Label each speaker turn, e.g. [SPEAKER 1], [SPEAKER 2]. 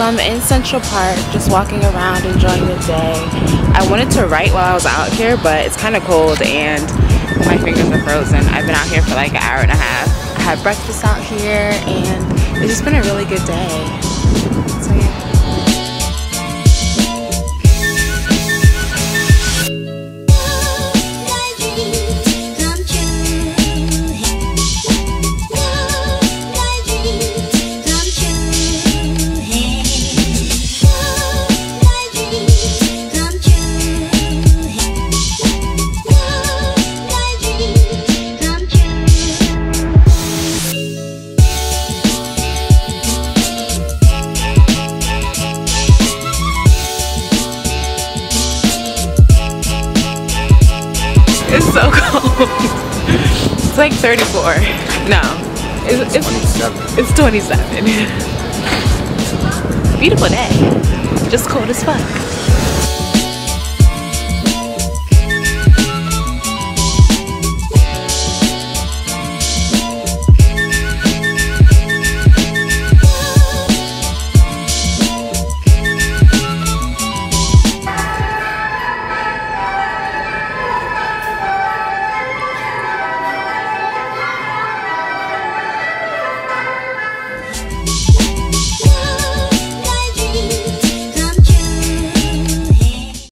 [SPEAKER 1] So I'm in Central Park, just walking around, enjoying the day. I wanted to write while I was out here, but it's kind of cold and my fingers are frozen. I've been out here for like an hour and a half. I had breakfast out here and it's just been a really good day. So yeah. It's so cold. It's like 34. No, it's
[SPEAKER 2] 27.
[SPEAKER 1] It's 27. Beautiful day. Just cold as fuck.